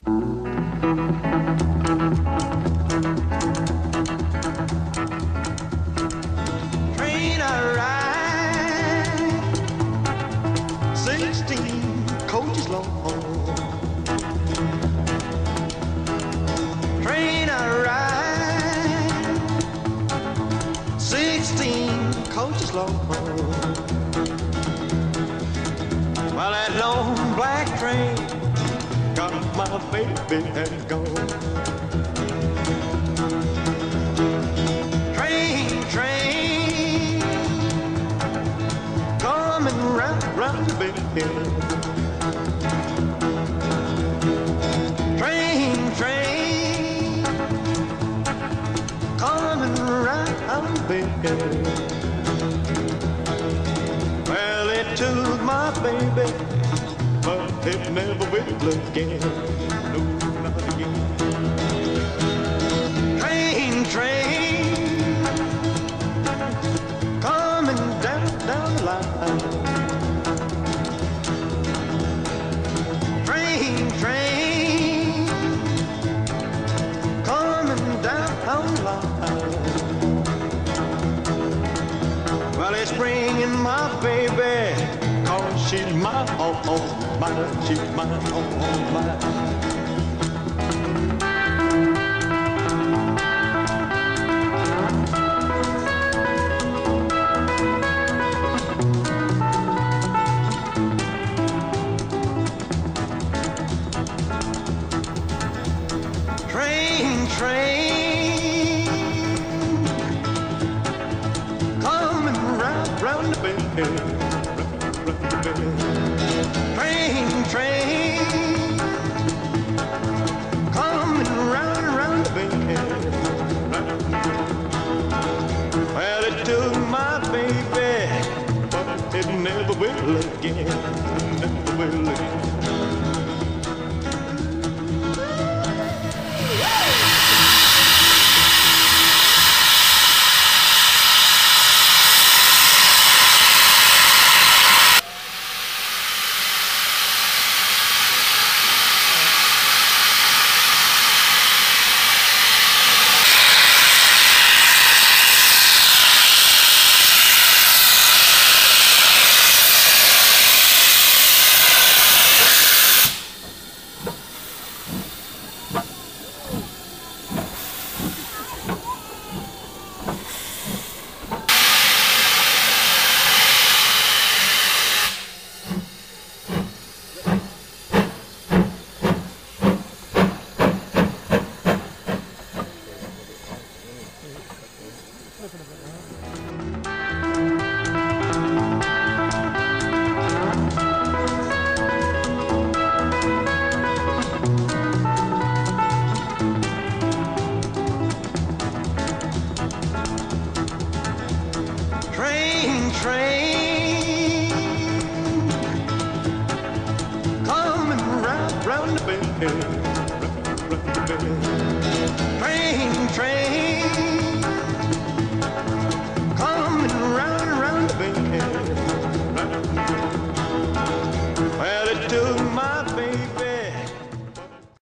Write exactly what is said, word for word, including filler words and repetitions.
Train I ride, sixteen coaches long. Train I ride, sixteen coaches long. Well, that long black train got my baby and gone. Train, train, coming round, round the bend. Train, train, coming round the bend. Well, it took my baby, but it never will again. No, not again. Train, train, coming down, down the line. Train, train, coming down the line. Well, it's bringing my baby, 'cause she's my all, all mine, she's my all, all mine. Train, train, coming round, round the bend. Train, train, coming round, round the bend. Well, it took my baby, but it never will again, never will again. Train, train, coming round, round the bend, round the bend. Train, train.